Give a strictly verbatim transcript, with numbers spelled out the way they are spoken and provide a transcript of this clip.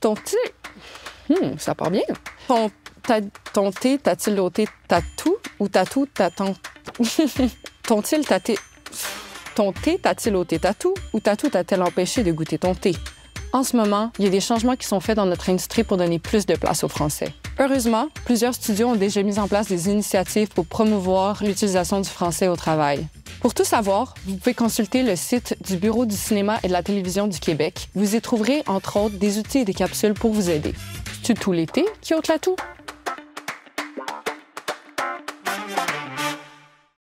Ton thé... Hum, ça part bien. Ton, ta, ton thé t'a-t-il ôté tatou ou tatou t'a ton... ton thé t'a-t-il... Ton thé t'a-t-il ôté tatou ou tatou t'a-t-elle empêché de goûter ton thé? En ce moment, il y a des changements qui sont faits dans notre industrie pour donner plus de place au français. Heureusement, plusieurs studios ont déjà mis en place des initiatives pour promouvoir l'utilisation du français au travail. Pour tout savoir, vous pouvez consulter le site du Bureau du cinéma et de la télévision du Québec. Vous y trouverez, entre autres, des outils et des capsules pour vous aider. C'est tout l'été qui ôte la toux?